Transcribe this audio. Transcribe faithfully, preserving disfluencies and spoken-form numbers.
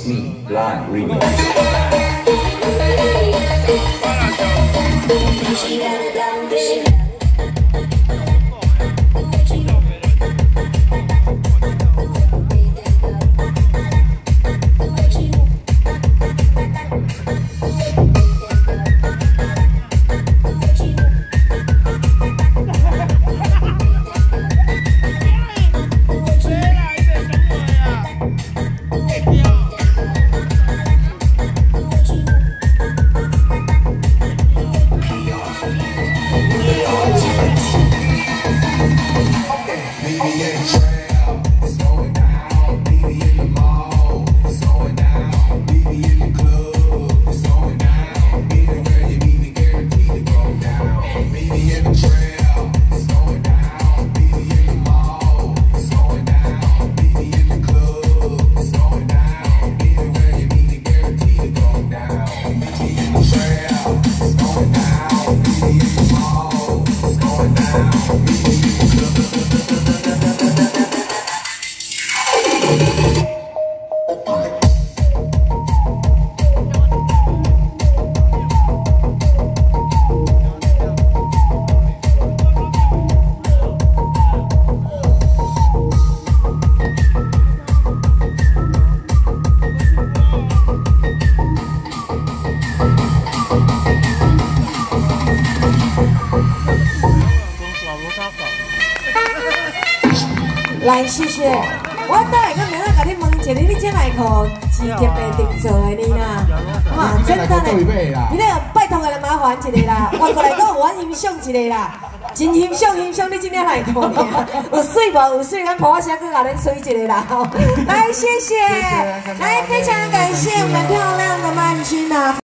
Kiss Me Blind Remix。 来，谢谢。我等下个明仔甲你问一下，你这内裤是特别定做的呢啦？哈，简单的，你咧拜托个来麻烦一个啦，换过来搁有阮欣赏一个啦，真欣赏欣赏你这件内裤呢，有水无？有水，咱婆婆先搁甲恁吹一个啦。来，谢谢，来，非常感谢我们漂亮的曼君啊。